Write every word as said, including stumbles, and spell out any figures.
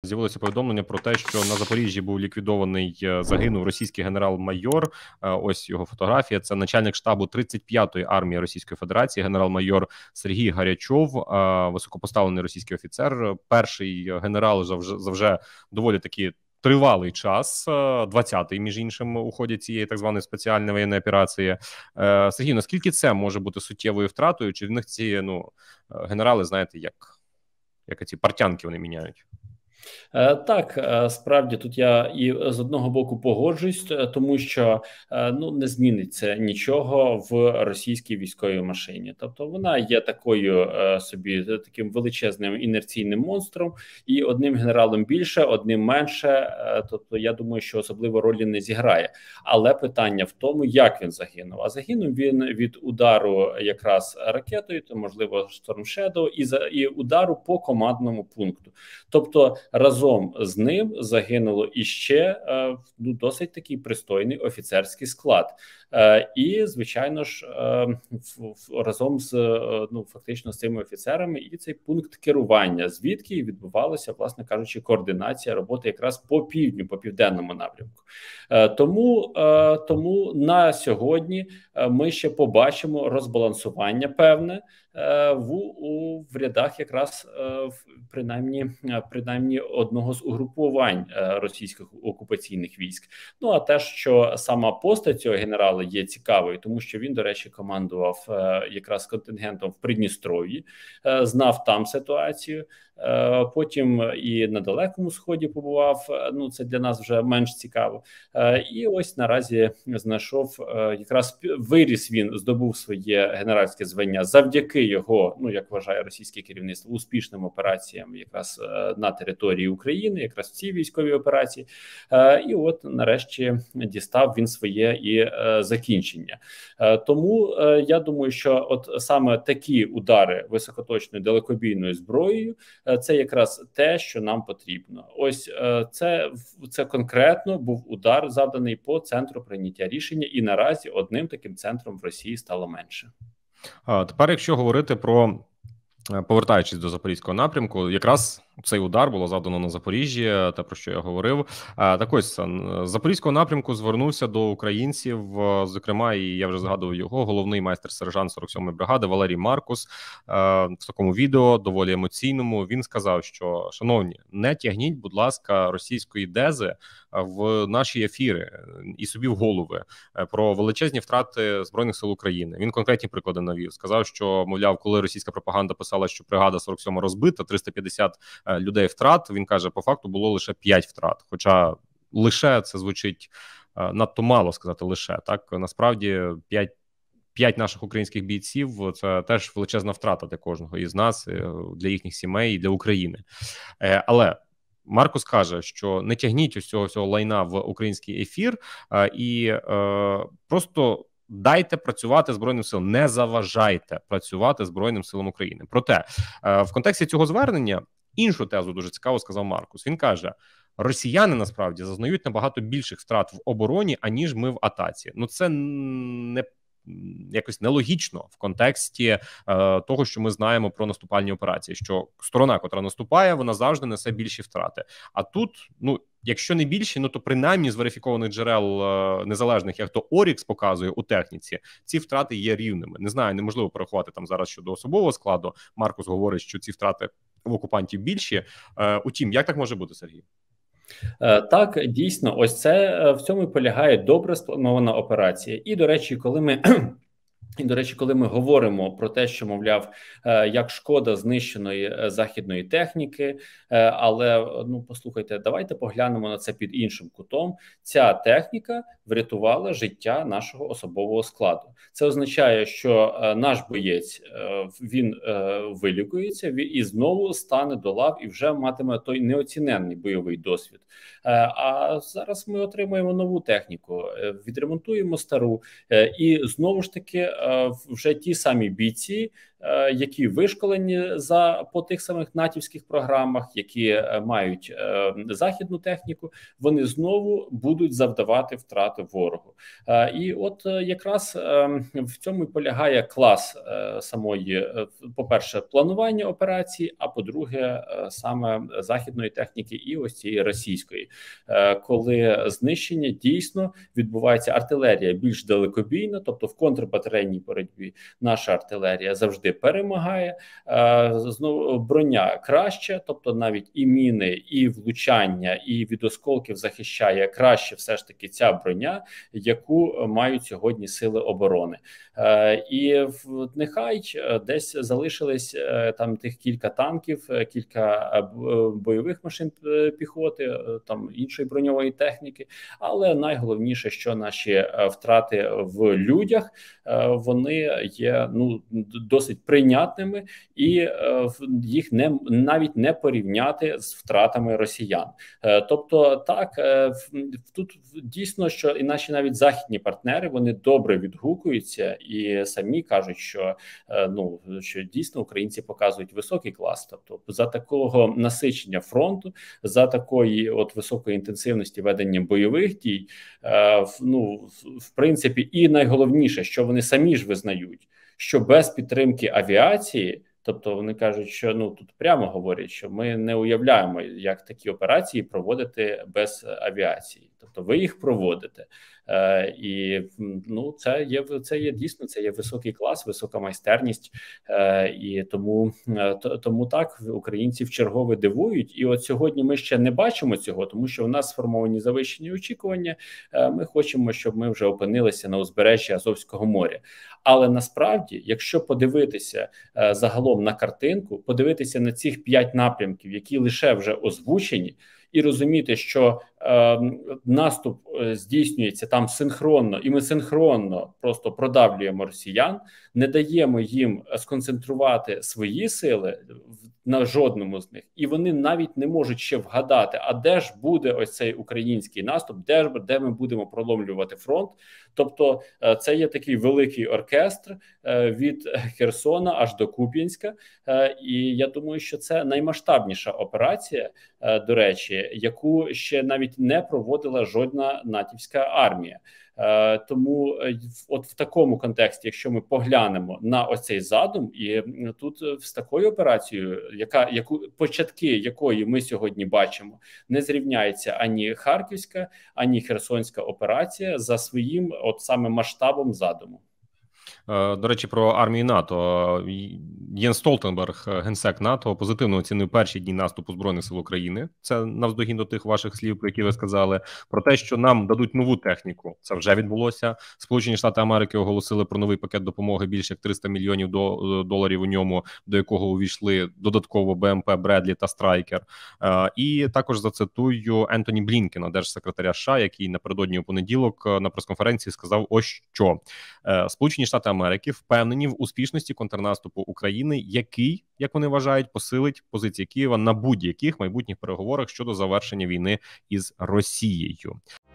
з'явилося повідомлення про те, що на Запоріжжі був ліквідований, загинув російський генерал-майор. Ось його фотографія. Це начальник штабу тридцять п'ятої армії Російської Федерації, генерал-майор Сергій Гарячов, високопоставлений російський офіцер. Перший генерал за вже, за вже доволі таки тривалий час, двадцятий, між іншим, у ході цієї так званої спеціальної воєнної операції. Сергій, наскільки це може бути суттєвою втратою? Чи в них ці, ну, генерали, знаєте, як, як ці партянки вони міняють? Так, справді тут я і з одного боку погоджуюсь, тому що ну не зміниться нічого в російській військовій машині. Тобто вона є такою собі таким величезним інерційним монстром, і одним генералом більше, одним менше. Тобто я думаю, що особливо ролі не зіграє. Але питання в тому, як він загинув. А загинув він від удару якраз ракетою, то можливо Storm Shadow, і за і удару по командному пункту. Тобто разом з ним загинуло іще е, ну, досить такий пристойний офіцерський склад. Е, і, звичайно ж, е, в, в, разом з е, ну, фактично з цими офіцерами і цей пункт керування, звідки відбувалася, власне кажучи, координація роботи якраз по півдню, по південному напрямку. Е, тому, е, тому на сьогодні ми ще побачимо розбалансування певне в, у, в рядах якраз принаймні, принаймні одного з угрупувань російських окупаційних військ. Ну а те, що сама постать цього генерала є цікавою, тому що він, до речі, командував якраз контингентом в Придністров'ї, знав там ситуацію, потім і на Далекому Сході побував, ну це для нас вже менш цікаво. І ось наразі знайшов, якраз виріс він, здобув своє генеральське звання завдяки його, ну як вважає російське керівництво, успішним операціям якраз на території України, якраз в цій військовій операції. І от нарешті дістав він своє і закінчення. Тому я думаю, що от саме такі удари високоточною далекобійною зброєю це якраз те, що нам потрібно. Ось це, це конкретно був удар, завданий по центру прийняття рішення, і наразі одним таким центром в Росії стало менше. А тепер, якщо говорити про, повертаючись до Запорізького напрямку, якраз цей удар було завдано на Запоріжжі, те, про що я говорив. Так ось, з Запорізького напрямку звернувся до українців, зокрема, і я вже згадував його, головний майстер-сержант сорок сьомої бригади Валерій Маркус. В такому відео, доволі емоційному, він сказав, що, шановні, не тягніть, будь ласка, російської дези в наші ефіри і собі в голови про величезні втрати Збройних сил України. Він конкретні приклади навів. Сказав, що, мовляв, коли російська пропаганда писала, що бригада сорок сьома розбита, триста п'ятдесят людей втрат, він каже, по факту було лише п'ять втрат. Хоча лише це звучить надто мало сказати лише, так? Насправді п'ять П'ять наших українських бійців – це теж величезна втрата для кожного із нас, для їхніх сімей і для України. Але Маркус каже, що не тягніть ось цього всього лайна в український ефір і е, просто дайте працювати Збройним силам, не заважайте працювати Збройним силам України. Проте е, в контексті цього звернення іншу тезу дуже цікаво сказав Маркус. Він каже, росіяни насправді зазнають набагато більших втрат в обороні, аніж ми в атаці. Ну це не якось нелогічно в контексті е, того, що ми знаємо про наступальні операції, що сторона, котра наступає, вона завжди несе більші втрати. А тут, ну, якщо не більші, ну то принаймні з верифікованих джерел е, незалежних, як то Орікс показує у техніці, ці втрати є рівними. Не знаю, неможливо порахувати там зараз щодо особового складу. Маркус говорить, що ці втрати в окупантів більші. Е, утім, як так може бути, Сергій? Так, дійсно, ось це в цьому і полягає добре спланована операція. І, до речі, коли ми І, до речі, коли ми говоримо про те, що, мовляв, як шкода знищеної західної техніки, але, ну, послухайте, давайте поглянемо на це під іншим кутом. Ця техніка врятувала життя нашого особового складу. Це означає, що наш боєць, він вилікується і знову стане до лав і вже матиме той неоціненний бойовий досвід. А зараз ми отримуємо нову техніку, відремонтуємо стару, і знову ж таки вже ті самі бійці які вишколені за по тих самих натівських програмах, які мають західну техніку, вони знову будуть завдавати втрати ворогу. І от якраз в цьому і полягає клас самої, по-перше, планування операції, а по-друге, саме західної техніки і ось цієї російської, коли знищення дійсно відбувається. Артилерія більш далекобійна, тобто в контрбатарейній боротьбі наша артилерія завжди перемагає. Знову броня краще, тобто навіть і міни, і влучання, і від осколків захищає краще все ж таки ця броня, яку мають сьогодні сили оборони. І нехай десь залишились там тих кілька танків, кілька бойових машин піхоти, там іншої броньової техніки, але найголовніше, що наші втрати в людях, вони є ну досить прийнятними, і їх не навіть не порівняти з втратами росіян. Тобто так, тут дійсно, що і наші навіть західні партнери, вони добре відгукуються і самі кажуть, що ну що дійсно українці показують високий клас. Тобто за такого насичення фронту, за такої от високої інтенсивності ведення бойових дій, ну в принципі, і найголовніше, що вони самі ж визнають, що без підтримки авіації, тобто вони кажуть, що ну тут прямо говорять, що ми не уявляємо, як такі операції проводити без авіації. Тобто ви їх проводите, е, і ну це є це є дійсно це є високий клас, висока майстерність, е, і тому е, тому так українці вчергове дивують. І от сьогодні ми ще не бачимо цього, тому що у нас сформовані завищені очікування. Е, ми хочемо, щоб ми вже опинилися на узбережжі Азовського моря. Але насправді, якщо подивитися е, загалом на картинку, подивитися на цих п'ять напрямків, які лише вже озвучені, і розуміти, що е, наступ здійснюється там синхронно, і ми синхронно просто продавлюємо росіян, не даємо їм сконцентрувати свої сили на жодному з них, і вони навіть не можуть ще вгадати, а де ж буде ось цей український наступ, де ж де ми будемо проломлювати фронт. Тобто е, це є такий великий оркестр е, від Херсона аж до Куп'янська, е, і я думаю, що це наймасштабніша операція, е, до речі, яку ще навіть не проводила жодна натівська армія. Е, тому е, от в такому контексті, якщо ми поглянемо на ось цей задум, і тут з такою операцією, яка яку початки якої ми сьогодні бачимо, не зрівняється ані Харківська, ані Херсонська операція за своїм от саме масштабом задуму. До речі, про армію НАТО. Єнс Столтенберг, генсек НАТО, позитивно оцінив перші дні наступу Збройних сил України. Це навздогін до тих ваших слів, про які ви сказали. Про те, що нам дадуть нову техніку. Це вже відбулося. Сполучені Штати Америки оголосили про новий пакет допомоги більше як триста мільйонів доларів у ньому, до якого увійшли додатково БМП Бредлі та Страйкер. І також зацитую Ентоні Блінкена, держсекретаря США, який напередодні у понеділок на прес-конференції сказав ось що. Сполучені Штати Америки впевнені в успішності контрнаступу України, який, як вони вважають, посилить позиції Києва на будь-яких майбутніх переговорах щодо завершення війни із Росією.